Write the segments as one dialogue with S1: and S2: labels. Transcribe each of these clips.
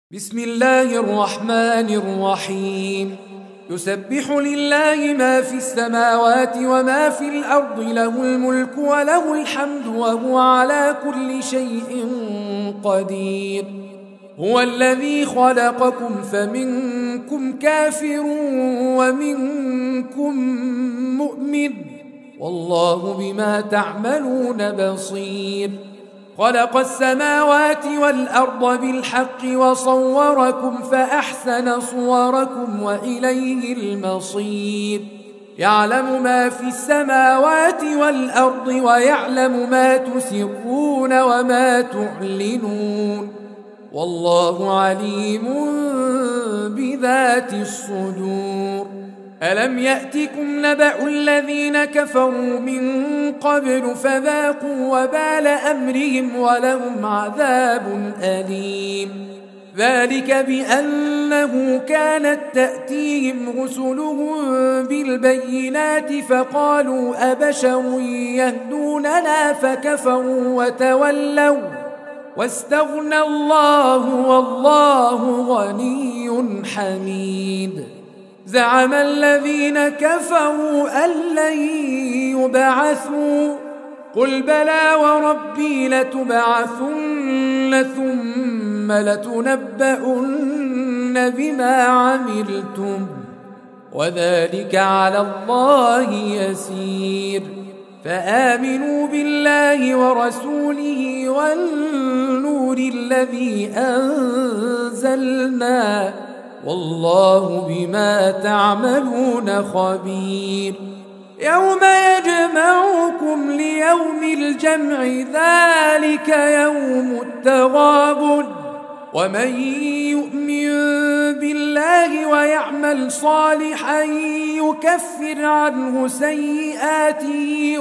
S1: بسم الله الرحمن الرحيم. يسبح لله ما في السماوات وما في الأرض، له الملك وله الحمد وهو على كل شيء قدير. هو الذي خلقكم فمنكم كافر ومنكم مؤمن، والله بما تعملون بصير. خلق السماوات والأرض بالحق وصوركم فأحسن صوركم وإليه المصير. يعلم ما في السماوات والأرض ويعلم ما تسرون وما تعلنون، والله عليم بذات الصدور. ألم يأتكم نبأ الذين كفروا من قبل فذاقوا وبال أمرهم ولهم عذاب أليم. ذلك بأنه كانت تأتيهم رسلهم بالبينات فقالوا أبشر يهدوننا فكفروا وتولوا واستغنى الله والله غني حميد. زعم الذين كفروا أن لن يبعثوا، قل بلى وربي لتبعثن ثم لتنبؤن بما عملتم وذلك على الله يسير. فآمنوا بالله ورسوله والنور الذي أنزلنا، والله بما تعملون خبير. يوم يجمعكم ليوم الجمع، ذلك يوم التغابن. ومن يؤمن بالله ويعمل صالحا يكفر عنه سيئاته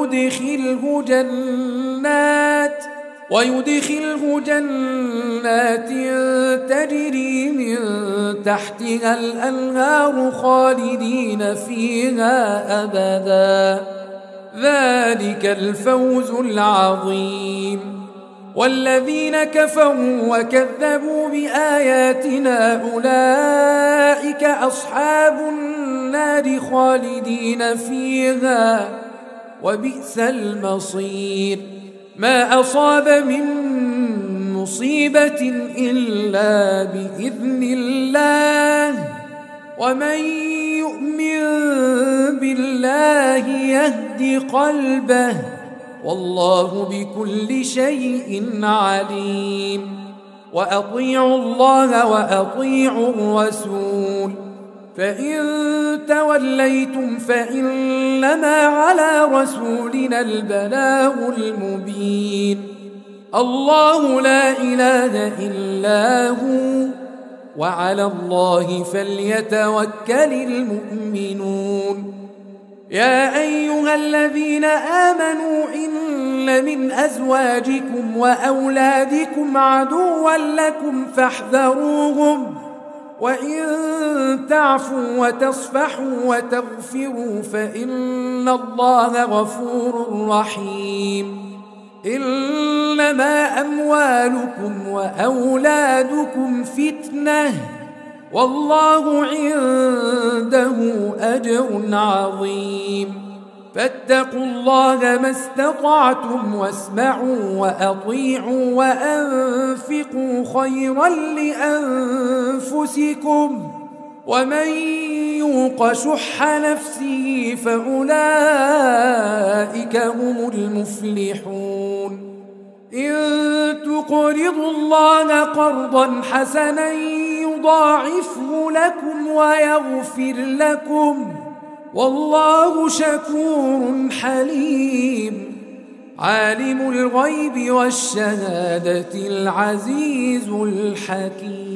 S1: ويدخله جنات تجري من تحتها الأنهار خالدين فيها أبدا، ذلك الفوز العظيم. والذين كفروا وكذبوا بآياتنا أولئك أصحاب النار خالدين فيها وبئس المصير. ما أصاب من مصيبة إلا بإذن الله، ومن يؤمن بالله يهد قلبه، والله بكل شيء عليم. وأطيعوا الله وأطيعوا الرسول، فإن توليتم فإنما على رسولنا البلاغ المبين. الله لا إله إلا هو، وعلى الله فليتوكل المؤمنون. يا أيها الذين آمنوا إن من أزواجكم وأولادكم عدوا لكم فاحذروهم، وإن تعفوا وتصفحوا وتغفروا فإن الله غفور رحيم. إنما أموالكم وأولادكم فتنة، والله عنده أجر عظيم. فاتقوا الله ما استطعتم واسمعوا وأطيعوا وأنفقوا خيرا لأنفسكم، ومن يوق شح نفسه فأولئك هم المفلحون. إن تقرضوا الله قرضا حسنا يضاعفه لكم ويغفر لكم، والله شكور حليم. عالم الغيب والشهادة العزيز الحكيم.